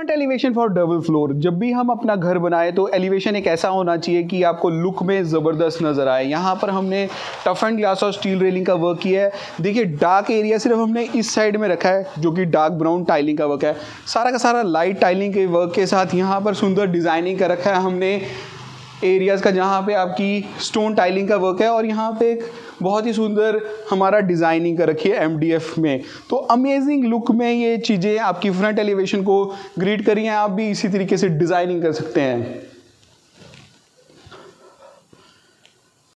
Front elevation for double floor. जब भी हम अपना घर बनाए तो एलिवेशन एक ऐसा होना चाहिए कि आपको लुक में ज़बरदस्त नज़र आए। यहाँ पर हमने टफ एंड ग्लास और स्टील रेलिंग का वर्क किया है। देखिए डार्क एरिया सिर्फ हमने इस साइड में रखा है जो कि डार्क ब्राउन टाइलिंग का वर्क है। सारा का सारा लाइट टाइलिंग के वर्क के साथ यहाँ पर सुंदर डिज़ाइनिंग का रखा है हमने एरियाज़ का, जहाँ पे आपकी स्टोन टाइलिंग का वर्क है और यहाँ पे एक बहुत ही सुंदर हमारा डिज़ाइनिंग कर रखी है MDF में। तो अमेजिंग लुक में ये चीज़ें आपकी फ्रंट एलिवेशन को ग्रीट करी हैं। आप भी इसी तरीके से डिज़ाइनिंग कर सकते हैं।